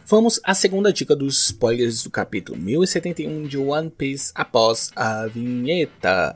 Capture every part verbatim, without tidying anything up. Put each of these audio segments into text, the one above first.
Vamos à segunda dica dos spoilers do capítulo mil e setenta e um de One Piece após a vinheta.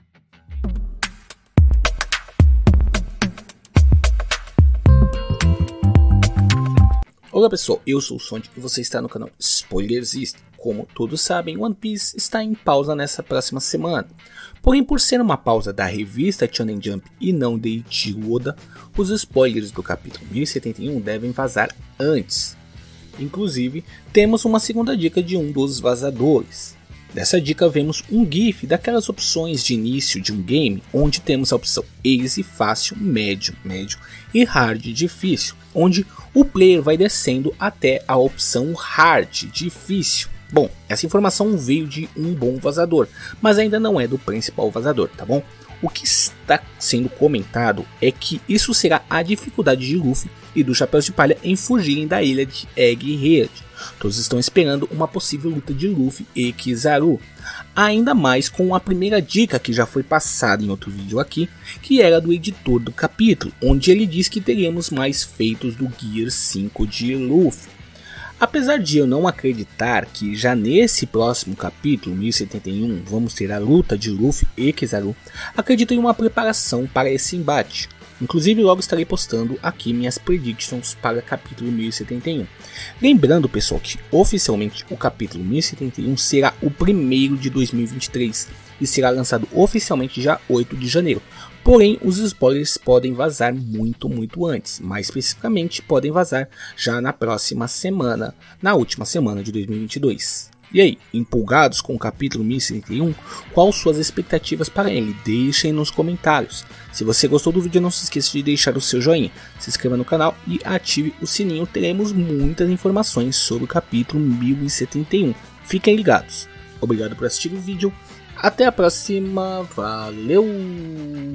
Olá pessoal, eu sou o Sonic e você está no canal Spoilersista. Como todos sabem, One Piece está em pausa nessa próxima semana. Porém, por ser uma pausa da revista Shonen Jump e não de Eiichiro Oda, os spoilers do capítulo mil e setenta e um devem vazar antes. Inclusive, temos uma segunda dica de um dos vazadores. Nessa dica vemos um GIF daquelas opções de início de um game, onde temos a opção Easy, Fácil, Médio, Médio e Hard, Difícil, onde o player vai descendo até a opção Hard, Difícil. Bom, essa informação veio de um bom vazador, mas ainda não é do principal vazador, tá bom? O que está sendo comentado é que isso será a dificuldade de Luffy e dos Chapéus de Palha em fugirem da ilha de Egghead. Todos estão esperando uma possível luta de Luffy e Kizaru. Ainda mais com a primeira dica que já foi passada em outro vídeo aqui, que era do editor do capítulo, onde ele diz que teremos mais feitos do Gear cinco de Luffy. Apesar de eu não acreditar que já nesse próximo capítulo mil e setenta e um vamos ter a luta de Luffy e Kizaru, acredito em uma preparação para esse embate. Inclusive logo estarei postando aqui minhas predictions para o capítulo mil e setenta e um. Lembrando pessoal que oficialmente o capítulo mil e setenta e um será o primeiro de dois mil e vinte e três e será lançado oficialmente já oito de janeiro. Porém, os spoilers podem vazar muito, muito antes. Mais especificamente, podem vazar já na próxima semana, na última semana de dois mil e vinte e dois. E aí, empolgados com o capítulo mil e setenta e um? Quais suas expectativas para ele? Deixem nos comentários. Se você gostou do vídeo, não se esqueça de deixar o seu joinha, se inscreva no canal e ative o sininho. Teremos muitas informações sobre o capítulo mil e setenta e um. Fiquem ligados. Obrigado por assistir o vídeo. Até a próxima. Valeu!